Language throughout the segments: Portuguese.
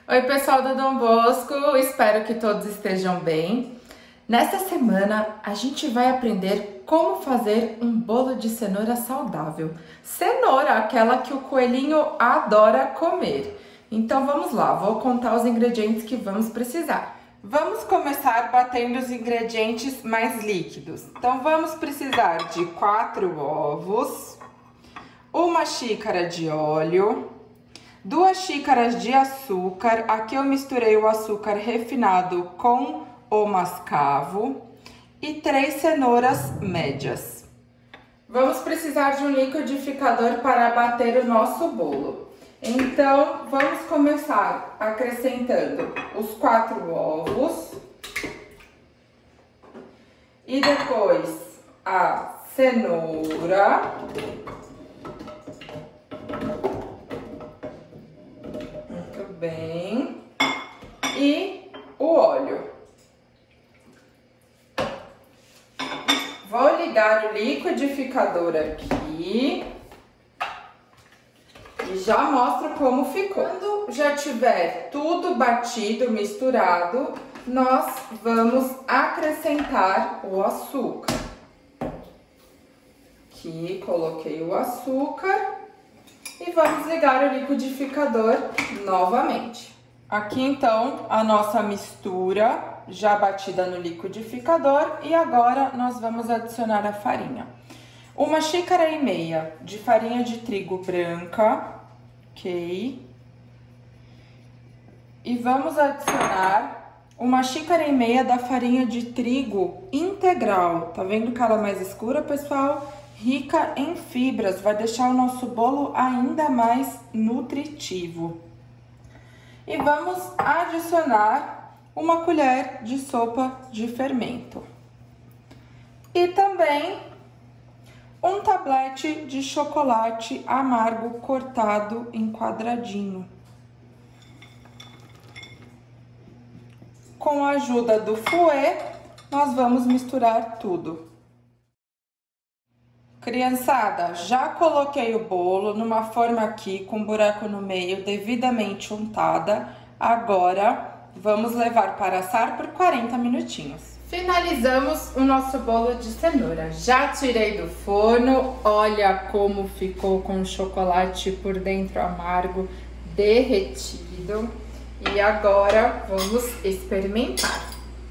Oi, pessoal do Dom Bosco, espero que todos estejam bem. Nesta semana a gente vai aprender como fazer um bolo de cenoura saudável. Cenoura, aquela que o coelhinho adora comer. Então vamos lá, vou contar os ingredientes que vamos precisar. Vamos começar batendo os ingredientes mais líquidos. Então vamos precisar de 4 ovos, 1 xícara de óleo, 2 xícaras de açúcar. Aqui eu misturei o açúcar refinado com o mascavo e 3 cenouras médias. Vamos precisar de um liquidificador para bater o nosso bolo. Então, vamos começar acrescentando os 4 ovos e depois a cenoura. Muito bem. E o óleo. Vou ligar o liquidificador aqui e já mostro como ficou. Quando já tiver tudo batido, misturado, nós vamos acrescentar o açúcar. Aqui coloquei o açúcar e vamos ligar o liquidificador novamente. Aqui então a nossa mistura já batida no liquidificador e agora nós vamos adicionar a farinha. 1,5 xícaras de farinha de trigo branca, ok? E vamos adicionar 1,5 xícaras da farinha de trigo integral. Tá vendo que ela é mais escura, pessoal? Rica em fibras, vai deixar o nosso bolo ainda mais nutritivo. E vamos adicionar 1 colher de sopa de fermento. E também um tablete de chocolate amargo cortado em quadradinho. Com a ajuda do fouet, nós vamos misturar tudo. Criançada, já coloquei o bolo numa forma aqui com buraco no meio, devidamente untada. Agora vamos levar para assar por 40 minutinhos. Finalizamos o nosso bolo de cenoura. Já tirei do forno, olha como ficou com o chocolate por dentro amargo derretido. E agora vamos experimentar.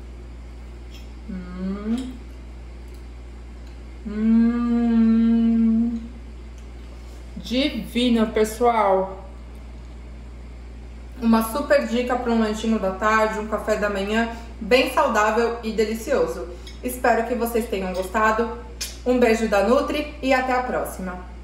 Divino, pessoal! Uma super dica para um lanchinho da tarde, um café da manhã, bem saudável e delicioso. Espero que vocês tenham gostado. Um beijo da Nutri e até a próxima!